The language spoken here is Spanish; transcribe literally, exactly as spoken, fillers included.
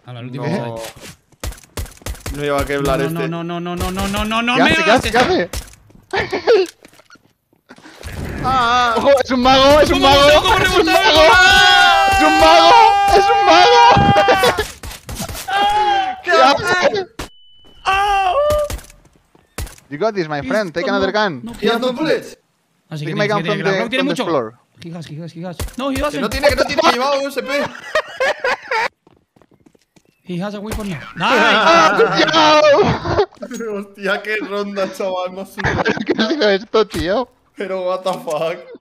A la última. No. No lleva que hablar no, este. No, no, no, no, no, no, no, no, ¿Qué me hace? ¿Qué hagas hace? ¿Qué hace? ¡Ah! ¡Ojo! ¡Es un mago! ¡Es un ¿Cómo mago! rebotó? ¿Cómo ¡Es un rebotó? mago! ¡Es un mago! ¡Es un mago! ¿Qué hace? You got this, my friend. Take another gun. No, He has no bullets. Así Take que my tiene, gun que from tiene, que the, la tiene from the mucho. floor. Gigas, gigas, gigas. No, he has Que no tiene, que no tiene, que llevaba un S P. He has a weapon now. ¡Nice! ¡No! Hostia, qué ronda, chaval, no sé. ¿Qué ha sido esto, tío? Pero what the fuck.